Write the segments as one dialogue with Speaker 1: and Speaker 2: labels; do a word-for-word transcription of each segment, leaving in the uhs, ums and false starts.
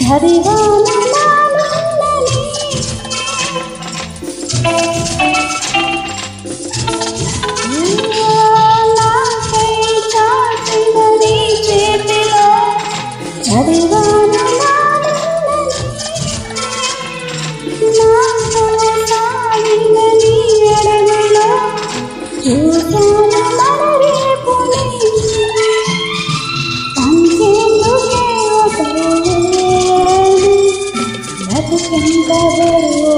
Speaker 1: చదివాను నానున్నని నాకై చాచిన నీ చేతిలో చదివాను నానున్నని నాతో సాగిన నీ అడవిలో చూశాను మన రేపుని పంచేందుకే బ్రతుకుంటవో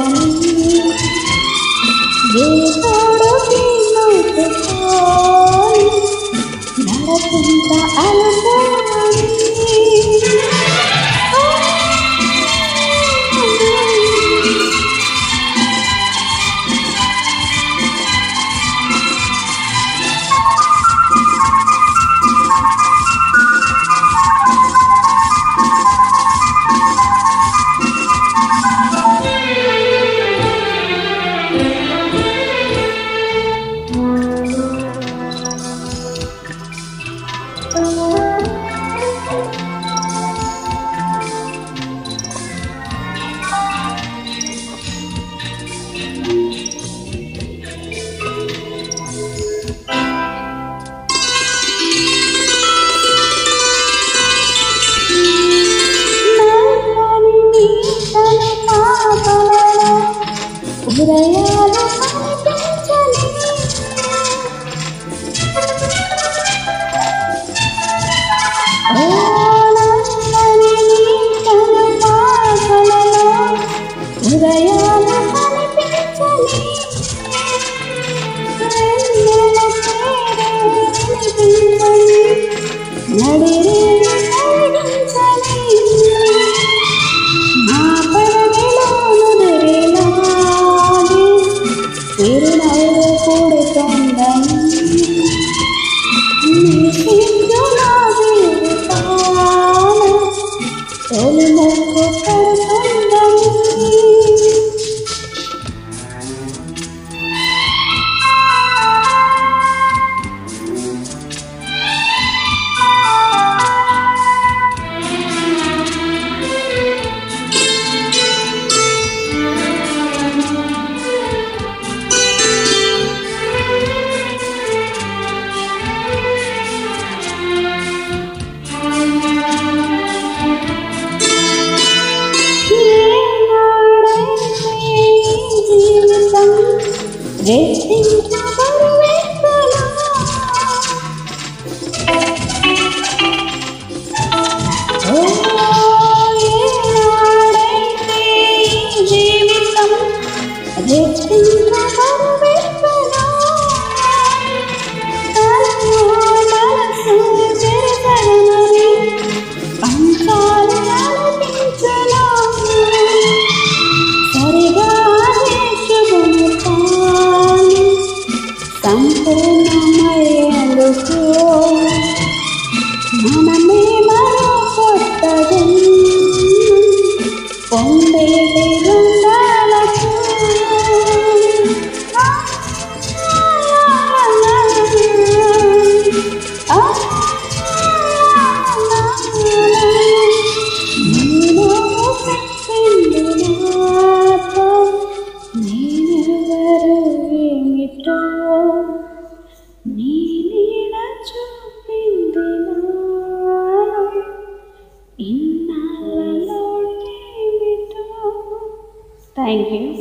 Speaker 1: ఏ తోడుకి నోటుకోని నడకుంట అనుకోని హృదయాలు కనిపించని ఓ నల్లని కను పాపలలో హృదయాలు కనిపించని వెన్నెల పేరే వినిపించని నడిరేని కలిగించని నా పరగలోను దొరిలాడి తిరునవ్వు పుడుతోందని నీ సిగ్గు నా జీవితాన తొలి మొక్కు పడుతుందని సంపూర్ణమయ్యేందుకు మనమే మరో కొత్త పొందేటి రుణాలకు నేను చెప్పింది నాతో నేనెవరు ఏమిటో నీ నీడ చూపింది నాలో ఇన్నాళ్ళలో ఏమిటో. Thank you.